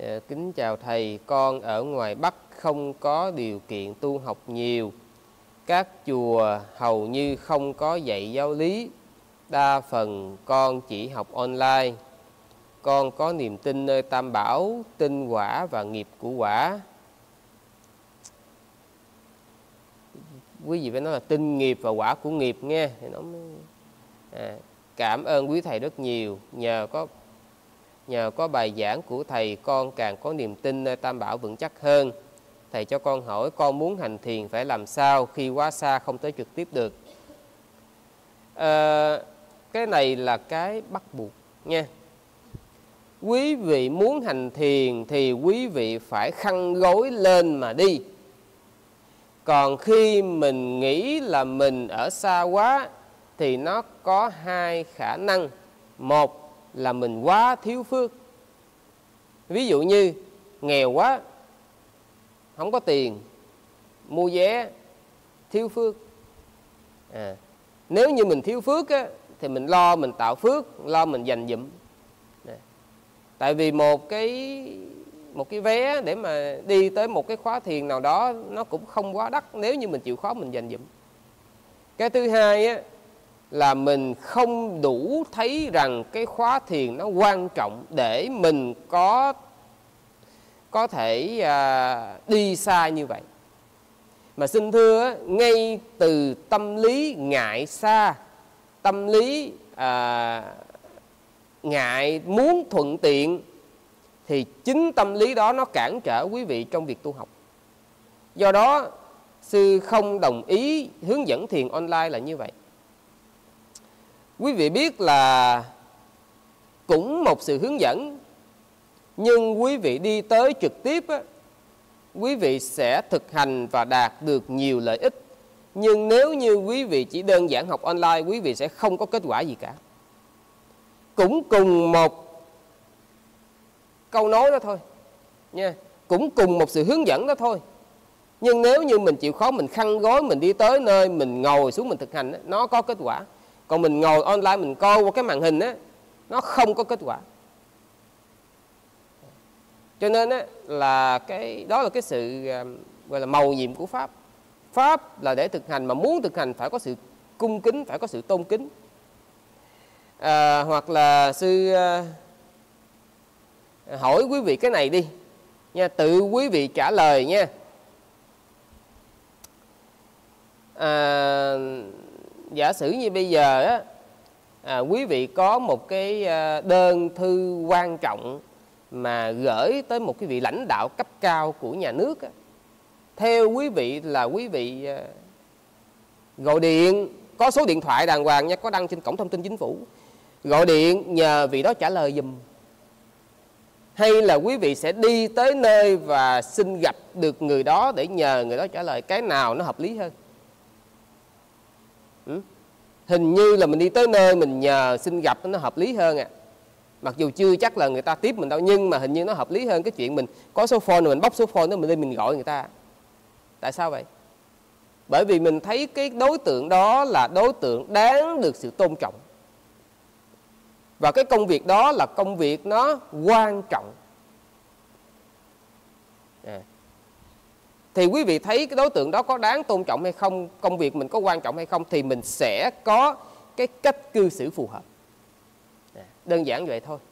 Kính chào thầy, con ở ngoài Bắc không có điều kiện tu học nhiều. Các chùa hầu như không có dạy giáo lý. Đa phần con chỉ học online. Con có niềm tin nơi Tam Bảo, tin quả và nghiệp của quả. Quý vị phải nói là tin nghiệp và quả của nghiệp nghe. Thì nó mới... cảm ơn quý thầy rất nhiều. Nhờ có bài giảng của thầy, con càng có niềm tin nơi Tam Bảo vững chắc hơn. Thầy cho con hỏi, con muốn hành thiền phải làm sao khi quá xa không tới trực tiếp được? Cái này là cái bắt buộc nha. Quý vị muốn hành thiền thì quý vị phải khăn gối lên mà đi. Còn khi mình nghĩ là mình ở xa quá thì nó có hai khả năng. Một là mình quá thiếu phước. Ví dụ như nghèo quá, không có tiền mua vé, thiếu phước. Nếu như mình thiếu phước á, thì mình lo mình tạo phước, lo mình dành dụm. Tại vì một cái vé để mà đi tới một cái khóa thiền nào đó nó cũng không quá đắt nếu như mình chịu khó mình dành dụm. Cái thứ hai á, là mình không đủ thấy rằng cái khóa thiền nó quan trọng để mình có thể đi xa như vậy. Mà xin thưa, ngay từ tâm lý ngại xa, tâm lý ngại muốn thuận tiện, thì chính tâm lý đó nó cản trở quý vị trong việc tu học. Do đó, sư không đồng ý hướng dẫn thiền online là như vậy. Quý vị biết là cũng một sự hướng dẫn, nhưng quý vị đi tới trực tiếp á, quý vị sẽ thực hành và đạt được nhiều lợi ích. Nhưng nếu như quý vị chỉ đơn giản học online, quý vị sẽ không có kết quả gì cả. Cũng cùng một câu nói đó thôi nha, cũng cùng một sự hướng dẫn đó thôi. Nhưng nếu như mình chịu khó, mình khăn gối, mình đi tới nơi, mình ngồi xuống mình thực hành, nó có kết quả. Còn mình ngồi online, mình coi qua cái màn hình á, nó không có kết quả. Cho nên á, là đó là cái sự gọi là mầu nhiệm của Pháp. Pháp là để thực hành, mà muốn thực hành phải có sự cung kính, phải có sự tôn kính. Hoặc là sư hỏi quý vị cái này đi nha, tự quý vị trả lời nha. Giả sử như bây giờ á, quý vị có một cái đơn thư quan trọng mà gửi tới một cái vị lãnh đạo cấp cao của nhà nước á. Theo quý vị là quý vị gọi điện, có số điện thoại đàng hoàng nha, có đăng trên cổng thông tin chính phủ, gọi điện nhờ vị đó trả lời giùm. Hay là quý vị sẽ đi tới nơi và xin gặp được người đó để nhờ người đó trả lời? Cái nào nó hợp lý hơn? Hình như là mình đi tới nơi mình nhờ xin gặp nó hợp lý hơn à. Mặc dù chưa chắc là người ta tiếp mình đâu, nhưng mà hình như nó hợp lý hơn cái chuyện mình có số phone rồi mình bóc số phone đó mình đi mình gọi người ta. Tại sao vậy? Bởi vì mình thấy cái đối tượng đó là đối tượng đáng được sự tôn trọng. Và cái công việc đó là công việc nó quan trọng. Thì quý vị thấy cái đối tượng đó có đáng tôn trọng hay không, công việc mình có quan trọng hay không, thì mình sẽ có cái cách cư xử phù hợp. Đơn giản vậy thôi.